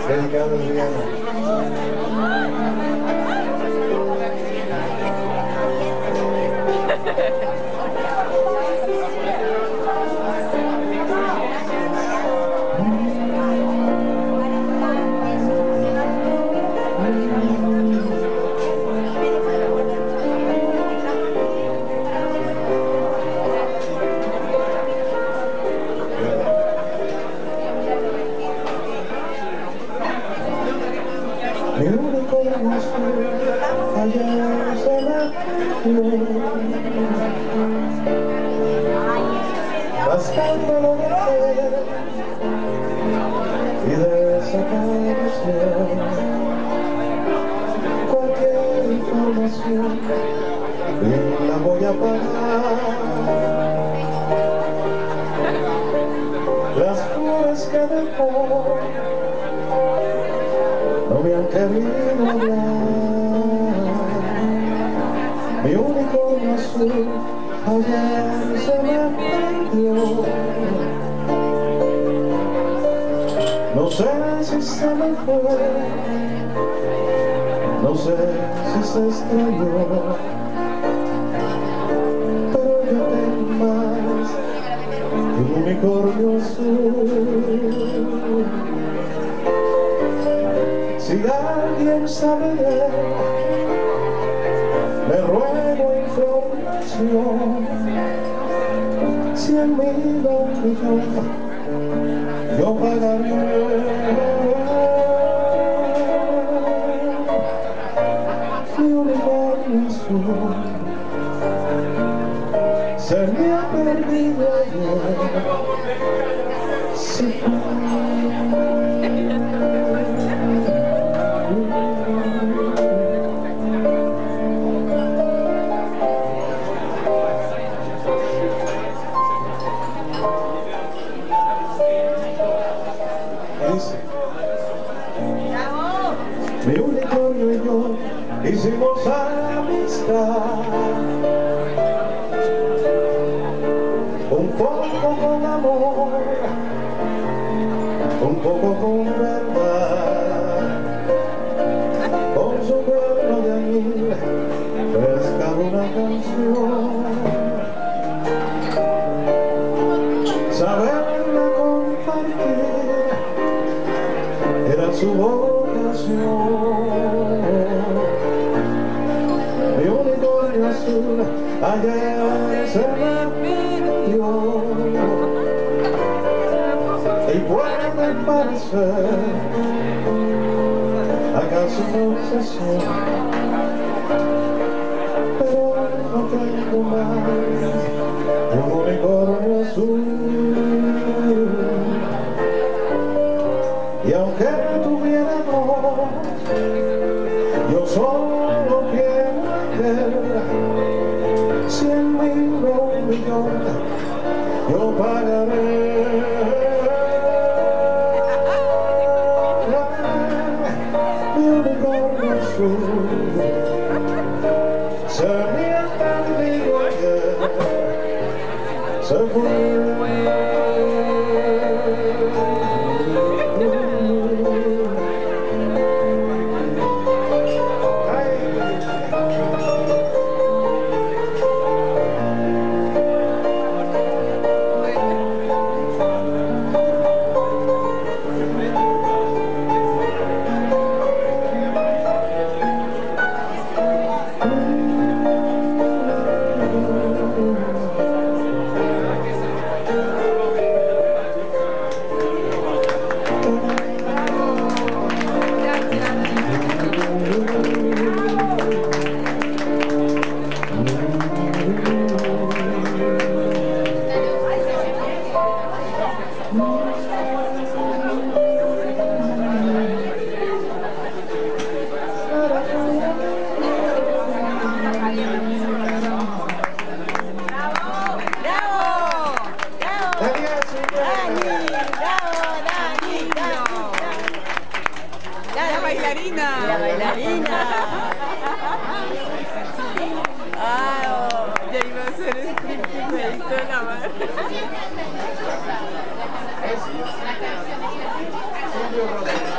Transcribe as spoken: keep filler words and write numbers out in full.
dedicado a Adriana. Mi único gusto allá se me bastante lo dejé y desapareció cualquier información y la voy a pagar. Las flores que dejó no me han querido hablar. Mi unicornio azul ayer se me perdió. No sé si se me fue, no sé si se estrelló, pero yo tengo más que un unicornio azul. Si alguien sabe de él, le ruego información. Cien mil o un millón, yo pagaré. Mi unicornio azul se me ha perdido ayer. Sí. Mi unicornio y yo hicimos amistad, un poco con amor, un poco con verdad. Con su cuerpo de anil pescaba una canción, saberla compartir era su vocación. Mi unicornio azul ayer se me perdió y puede parecer acaso una obsesión, pero no tengo más que un unicornio azul. Y aunque tuviera dos, yo solo quiero aquel. Cien mil o un millón, yo pagaré. Mi unicornio azul se me ha perdido ayer, se fue. bailarina. La bailarina. Ah, oh, ya iba a hacer script y me hizo la madre.